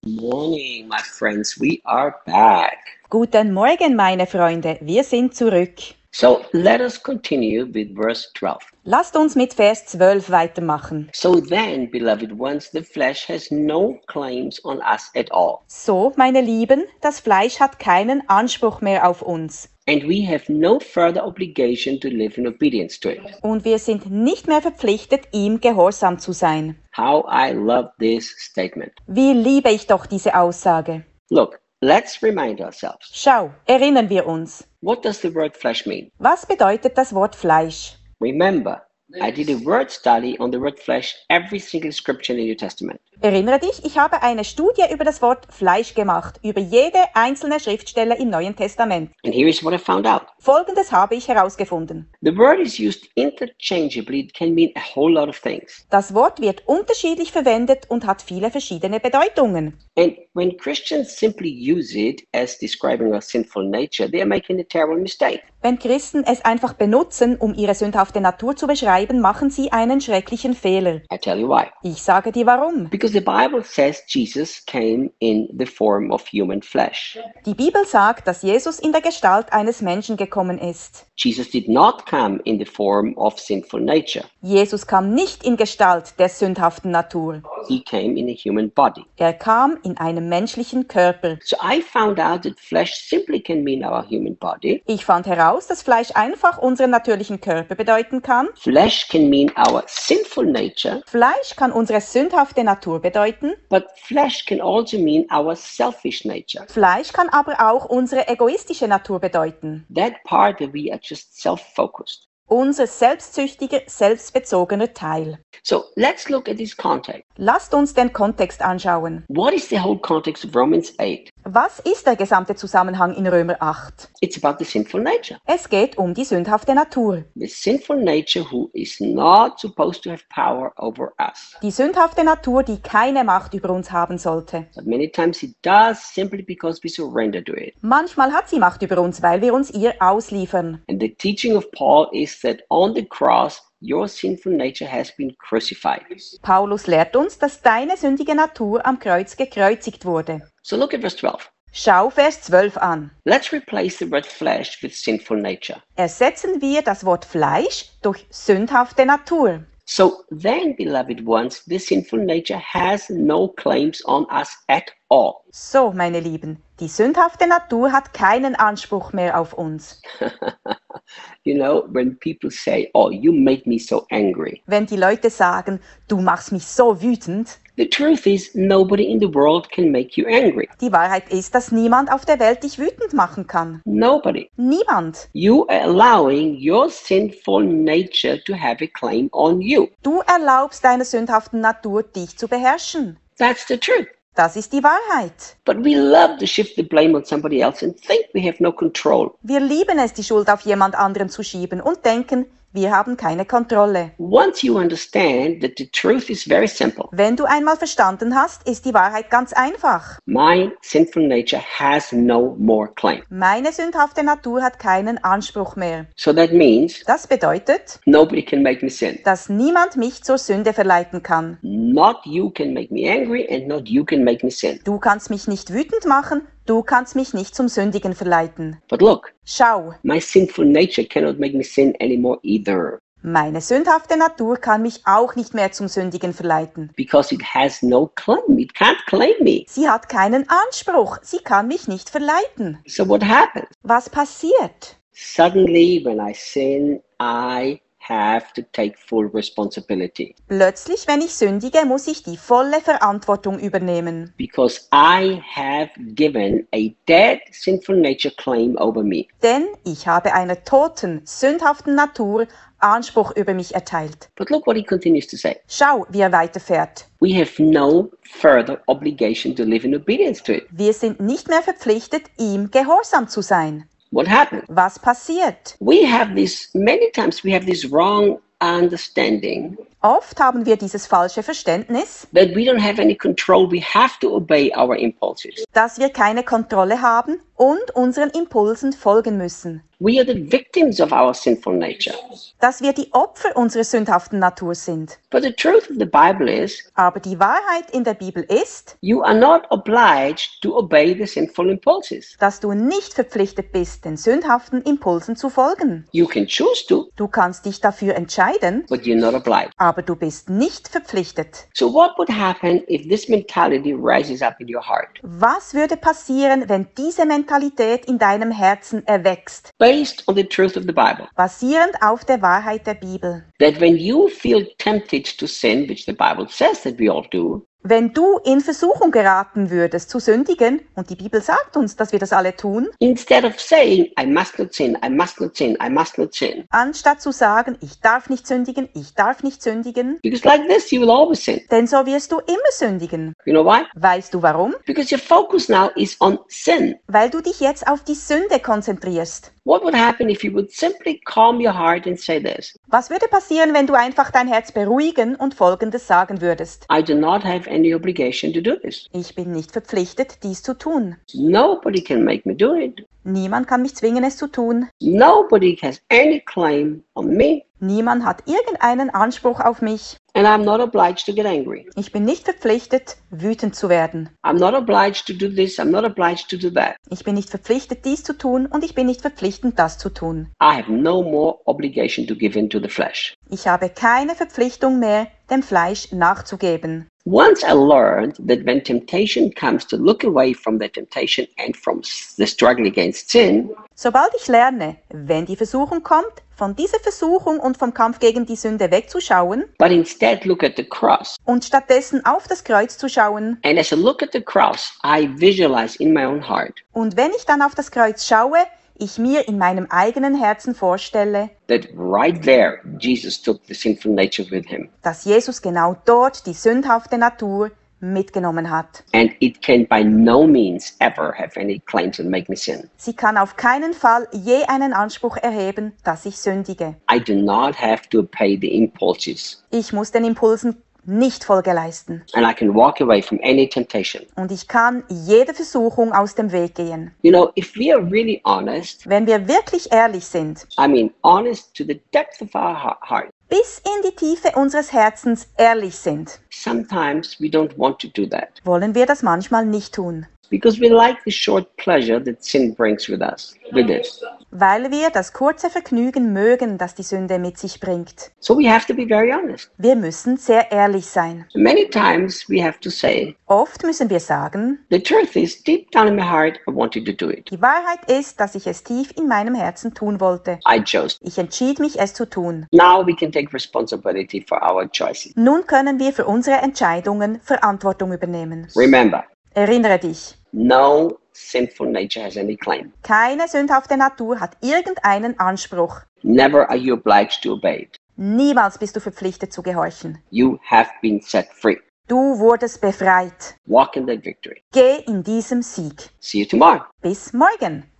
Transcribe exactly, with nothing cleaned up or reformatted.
Morning, my friends. We are back. Guten Morgen, meine Freunde, wir sind zurück. So let us continue with verse twelve. Lasst uns mit Vers zwölf weitermachen. So then, beloved ones, the flesh has no claims on us at all, So, meine Lieben, das Fleisch hat keinen Anspruch mehr auf uns. and we have no further obligation to live in obedience to it. Und wir sind nicht mehr verpflichtet, ihm gehorsam zu sein. How I love this statement. Wie liebe ich doch diese Aussage. Look, let's remind ourselves. Schau, erinnern wir uns. What does the word flesh mean? Was bedeutet das Wort Fleisch? Remember, I did a word study on the word flesh every single scripture in the New Testament. Erinnere dich, ich habe eine Studie über das Wort Fleisch gemacht, über jede einzelne Schriftstelle im Neuen Testament. And here is what I found out. Folgendes habe ich herausgefunden. The word is used interchangeably. It can mean a whole lot of things. Das Wort wird unterschiedlich verwendet und hat viele verschiedene Bedeutungen. And when Christians simply use it as describing our sinful nature, they are making a terrible mistake. Wenn Christen es einfach benutzen, um ihre sündhafte Natur zu beschreiben, machen sie einen schrecklichen Fehler. I tell you why. Ich sage dir warum. Because the Bible says Jesus came in the form of human flesh. Die Bibel sagt, dass Jesus in der Gestalt eines Menschen gekommen ist. Jesus did not come in the form of sinful nature. Jesus kam nicht in Gestalt der sündhaften Natur. He came in a human body. Er kam in einem menschlichen Körper. So I found out that flesh simply can mean our human body. Ich fand heraus, dass Fleisch einfach unseren natürlichen Körper bedeuten kann. Flesh can mean our sinful nature, Fleisch kann unsere sündhafte Natur bedeuten. but flesh can also mean our selfish nature. Fleisch kann aber auch unsere egoistische Natur bedeuten. That part that we are just self-focused. Unser selbstsüchtiger, selbstbezogener Teil. So let's look at this context. Lasst uns den Kontext anschauen. What is the whole context of Romans eight? Was ist der gesamte Zusammenhang in Römer acht? It's about the sinful nature. Es geht um die sündhafte Natur. The sinful nature who is not supposed to have power over us. Die sündhafte Natur, die keine Macht über uns haben sollte. But many times it does simply because we surrender to it. Manchmal hat sie Macht über uns, weil wir uns ihr ausliefern. And the teaching of Paul is that on the cross, your sinful nature has been crucified. Paulus lehrt uns, dass deine sündige Natur am Kreuz gekreuzigt wurde. So look at verse twelve. Schau Vers zwölf an. Let's replace the word flesh with sinful nature. Ersetzen wir das Wort Fleisch durch sündhafte Natur. So then, beloved ones, the sinful nature has no claims on us at all. So, meine Lieben, die sündhafte Natur hat keinen Anspruch mehr auf uns. You know, when people say, oh, you make me so angry. Wenn die Leute sagen, du machst mich so wütend, The truth is, nobody in the world can make you angry. die Wahrheit ist, dass niemand auf der Welt dich wütend machen kann. Nobody. Niemand. You are allowing your sinful nature to have a claim on you. Du erlaubst deiner sündhaften Natur, dich zu beherrschen. That's the truth. Das ist die Wahrheit. But we love to shift the blame on somebody else and think we have no control. Wir lieben es, die Schuld auf jemand anderen zu schieben und denken, wir haben keine Kontrolle. Once you understand that the truth is very simple, Wenn du einmal verstanden hast, ist die Wahrheit ganz einfach. my sinful nature has no more claim. Meine sündhafte Natur hat keinen Anspruch mehr. So that means Das bedeutet, nobody can make me sin. dass niemand mich zur Sünde verleiten kann. Not you can make me angry and not you can make me sin. Du kannst mich nicht wütend machen, du kannst mich nicht zum Sündigen verleiten. But look, Schau, my sinful nature cannot make me sin anymore either, meine sündhafte Natur kann mich auch nicht mehr zum Sündigen verleiten. because it has no claim. It can't claim me. Sie hat keinen Anspruch, sie kann mich nicht verleiten. So what happens? Was passiert? Suddenly, when I sin, I have to take full responsibility, Plötzlich, wenn ich sündige, muss ich die volle Verantwortung übernehmen. because I have given a dead sinful nature claim over me. Denn ich habe einer toten, sündhaften Natur Anspruch über mich erteilt. But look what he continues to say. Schau, wie er weiterfährt. We have no further obligation to live in obedience to it. Wir sind nicht mehr verpflichtet, ihm gehorsam zu sein. What happened? Was passiert? We have this, many times we have this wrong understanding Oft haben wir dieses falsche Verständnis, that we don't have any control. We have to obey our impulses. dass wir keine Kontrolle haben und unseren Impulsen folgen müssen. We are the victims of our sinful nature. Dass wir die Opfer unserer sündhaften Natur sind. But the truth of the Bible is, Aber die Wahrheit in der Bibel ist, you are not obliged to obey the sinful impulses. dass du nicht verpflichtet bist, den sündhaften Impulsen zu folgen. You can choose to, Du kannst dich dafür entscheiden, but you're not obliged. aber du bist nicht verpflichtet. So what would happen if this mentality rises up in your heart? Was würde passieren, wenn diese Mentalität in deinem Herzen erwächst, Based on the truth of the Bible, basierend auf der Wahrheit der Bibel? that when you feel tempted to sin, which the Bible says that we all do, Wenn du in Versuchung geraten würdest zu sündigen, und die Bibel sagt uns, dass wir das alle tun, instead of saying, I must not sin, I must not sin, I must not sin, anstatt zu sagen, ich darf nicht sündigen, ich darf nicht sündigen, because like this, you will always sin. denn so wirst du immer sündigen. You know why? Weißt du warum? Because your focus now is on sin. Weil du dich jetzt auf die Sünde konzentrierst. What would happen if you would simply calm your heart and say this? Was würde passieren, wenn du einfach dein Herz beruhigen und Folgendes sagen würdest? I do not have any obligation to do this. Ich bin nicht verpflichtet, dies zu tun. Nobody can make me do it. Niemand kann mich zwingen, es zu tun. Nobody has any claim on me. Niemand hat irgendeinen Anspruch auf mich. And I'm not obliged to get angry. Ich bin nicht verpflichtet, wütend zu werden. I'm not obliged to do this. I'm not obliged to do that. Ich bin nicht verpflichtet, dies zu tun und ich bin nicht verpflichtend, das zu tun. I have no more obligation to give in to the flesh. Ich habe keine Verpflichtung mehr, dem Fleisch nachzugeben. Once I learned that when temptation comes to look away from the temptation and from the struggle against sin, Sobald ich lerne, wenn die Versuchung kommt, von dieser Versuchung und vom Kampf gegen die Sünde wegzuschauen but instead look at the cross. und stattdessen auf das Kreuz zu schauen, And as I look at the cross, I visualize in my own heart und wenn ich dann auf das Kreuz schaue, ich mir in meinem eigenen Herzen vorstelle, that right there, Jesus took the sinful nature with him. dass Jesus genau dort die sündhafte Natur mitgenommen hat. And it can by no means ever have any claims and make me sin. Sie kann auf keinen Fall je einen Anspruch erheben, dass ich sündige. I do not have to obey the impulses. Ich muss den Impulsen nicht Folge leisten. And I can walk away from any temptation. Und ich kann jede Versuchung aus dem Weg gehen. You know, if we are really honest, Wenn wir wirklich ehrlich sind, I mean honest to the depth of our ha- heart, bis in die Tiefe unseres Herzens ehrlich sind, sometimes we don't want to do that wollen wir das manchmal nicht tun, because we like the short pleasure that sin brings with us, with it. weil wir das kurze Vergnügen mögen, das die Sünde mit sich bringt. So we have to be very honest. Wir müssen sehr ehrlich sein. Many times we have to say, Oft müssen wir sagen, the truth is, deep down in my heart, I wanted to do it. die Wahrheit ist, dass ich es tief in meinem Herzen tun wollte. I chose. Ich entschied mich, es zu tun. Now we can take responsibility for our choices. Nun können wir für unsere Entscheidungen Verantwortung übernehmen. Remember, Erinnere dich, no sinful nature has any claim. keine sündhafte Natur hat irgendeinen Anspruch. Never are you obliged to obey it. Niemals bist du verpflichtet zu gehorchen. You have been set free. Du wurdest befreit. Walk in that victory. Geh in diesem Sieg. See you tomorrow. Bis morgen.